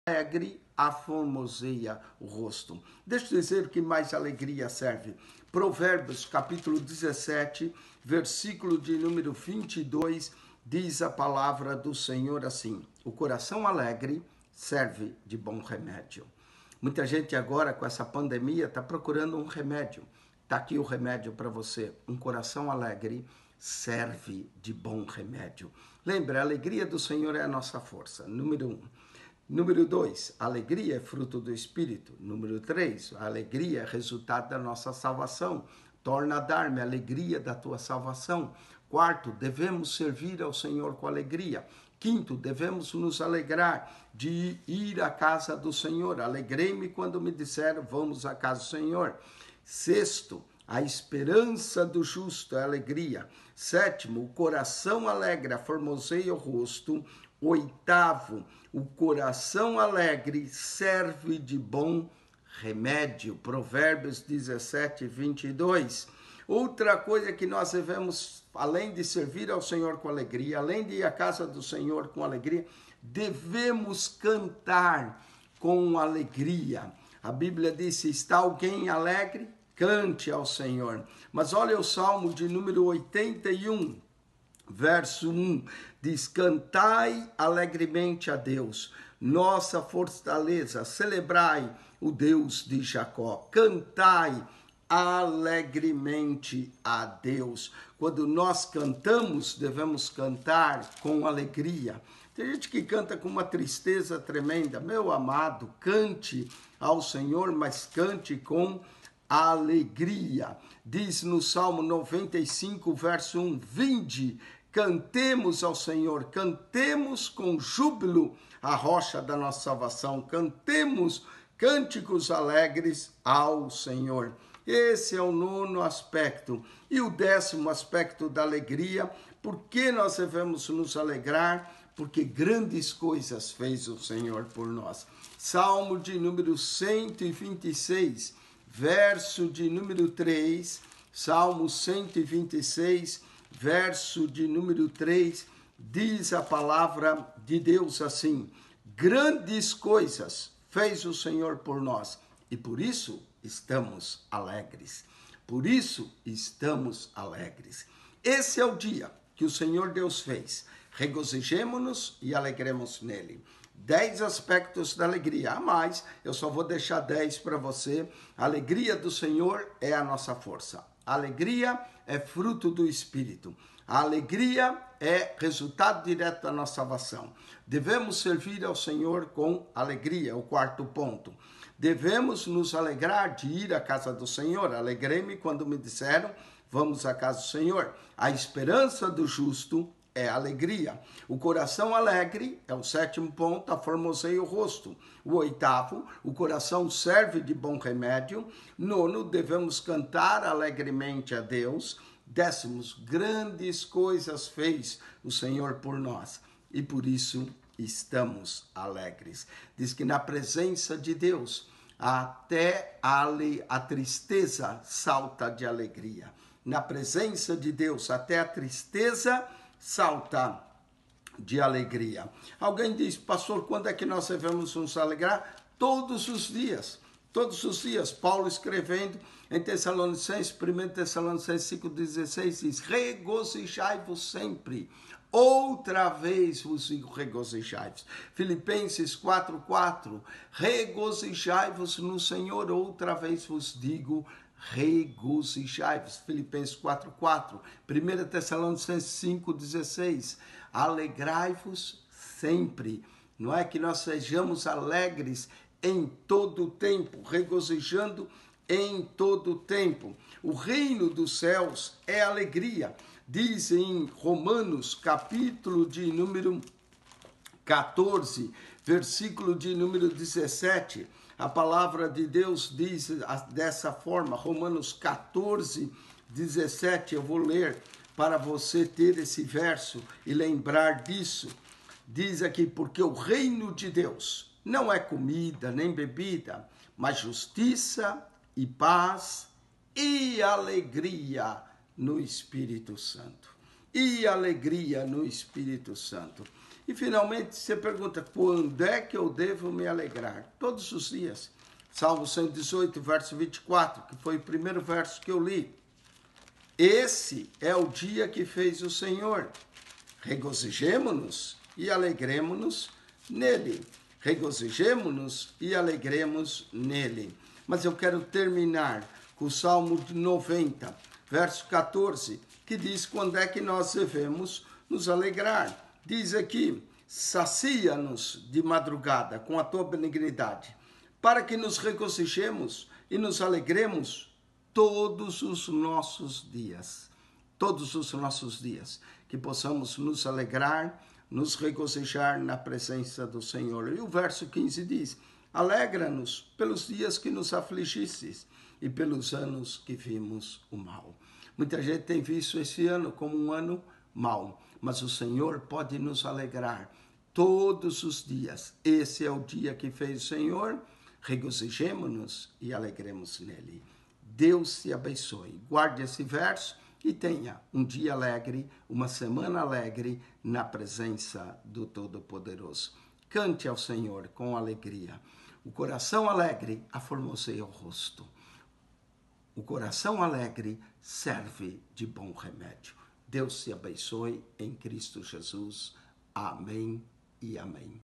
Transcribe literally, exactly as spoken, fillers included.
alegre aformoseia o rosto. Deixa eu dizer que mais alegria serve. Provérbios, capítulo dezessete, versículo de número vinte e dois, diz a palavra do Senhor assim: o coração alegre serve de bom remédio. Muita gente agora com essa pandemia está procurando um remédio. Está aqui o remédio para você. Um coração alegre serve de bom remédio. Lembra, a alegria do Senhor é a nossa força. Número um. Número dois, a alegria é fruto do Espírito. Número três, a alegria é resultado da nossa salvação. Torna a dar-me a alegria da tua salvação. Quarto, devemos servir ao Senhor com alegria. Quinto, devemos nos alegrar de ir à casa do Senhor. Alegrei-me quando me disseram, vamos à casa do Senhor. Sexto, a esperança do justo é alegria. Sétimo, o coração alegre aformoseia o rosto. Oitavo, o coração alegre serve de bom remédio. Provérbios dezessete, vinte e dois. Outra coisa que nós devemos, além de servir ao Senhor com alegria, além de ir à casa do Senhor com alegria, devemos cantar com alegria. A Bíblia diz, está alguém alegre? Cante ao Senhor. Mas olha o Salmo de número oitenta e um, verso um, diz, cantai alegremente a Deus, nossa fortaleza, celebrai o Deus de Jacó, cantai alegremente a Deus. Quando nós cantamos, devemos cantar com alegria. Tem gente que canta com uma tristeza tremenda. Meu amado, cante ao Senhor, mas cante com alegria. Diz no Salmo noventa e cinco, verso um, vinde, cantemos ao Senhor, cantemos com júbilo a rocha da nossa salvação, cantemos cânticos alegres ao Senhor. Esse é o nono aspecto. E o décimo aspecto da alegria, por que nós devemos nos alegrar? Porque grandes coisas fez o Senhor por nós. Salmo de número cento e vinte e seis, verso de número três, Salmo cento e vinte e seis, verso de número três, diz a palavra de Deus assim: grandes coisas fez o Senhor por nós, e por isso estamos alegres. Por isso estamos alegres. Esse é o dia que o Senhor Deus fez. Regozijemo-nos e alegremos nele. Dez aspectos da alegria. A mais, eu só vou deixar dez para você. A alegria do Senhor é a nossa força. A alegria é fruto do Espírito. A alegria é resultado direto da nossa salvação. Devemos servir ao Senhor com alegria, o quarto ponto. Devemos nos alegrar de ir à casa do Senhor. Alegrei-me quando me disseram, vamos à casa do Senhor. A esperança do justo é alegria. O coração alegre é o sétimo ponto, aformoseia o rosto. O oitavo, o coração serve de bom remédio. Nono, devemos cantar alegremente a Deus. Décimos, grandes coisas fez o Senhor por nós e por isso estamos alegres. Diz que na presença de Deus até a, a tristeza salta de alegria. Na presença de Deus até a tristeza salta de alegria. Alguém diz, pastor, quando é que nós devemos nos alegrar? Todos os dias. Todos os dias. Paulo escrevendo em Tessalonicenses, primeira Tessalonicenses cinco, dezesseis, diz, regozijai-vos sempre. Outra vez vos regozijai-vos. Filipenses quatro, quatro, regozijai-vos no Senhor. Outra vez vos digo, regozijai-vos. Filipenses quatro, quatro. primeira Tessalonicenses cinco, dezesseis. Alegrai-vos sempre. Não é que nós sejamos alegres em todo o tempo, regozijando em todo o tempo. O reino dos céus é alegria. Diz em Romanos, capítulo de número quatorze, versículo de número dezessete, a palavra de Deus diz dessa forma, Romanos quatorze, dezessete, eu vou ler para você ter esse verso e lembrar disso. Diz aqui, porque o reino de Deus não é comida nem bebida, mas justiça e paz e alegria no Espírito Santo. E alegria no Espírito Santo. E finalmente você pergunta, quando é que eu devo me alegrar? Todos os dias. Salmo cento e dezoito, verso vinte e quatro, que foi o primeiro verso que eu li. Esse é o dia que fez o Senhor. Regozijemo-nos e alegremo-nos nele. Regozijemo-nos e alegremos nele. Mas eu quero terminar com o Salmo de noventa, verso quatorze, que diz quando é que nós devemos nos alegrar. Diz aqui, sacia-nos de madrugada com a tua benignidade, para que nos regozijemos e nos alegremos todos os nossos dias. Todos os nossos dias. Que possamos nos alegrar, nos regozijar na presença do Senhor. E o verso quinze diz, alegra-nos pelos dias que nos afligistes e pelos anos que vimos o mal. Muita gente tem visto esse ano como um ano mau, mas o Senhor pode nos alegrar todos os dias. Esse é o dia que fez o Senhor, regozijemo-nos e alegremos nele. Deus te abençoe. Guarde esse verso e tenha um dia alegre, uma semana alegre na presença do Todo-Poderoso. Cante ao Senhor com alegria. O coração alegre aformoseia o rosto. O coração alegre serve de bom remédio. Deus te abençoe em Cristo Jesus. Amém e amém.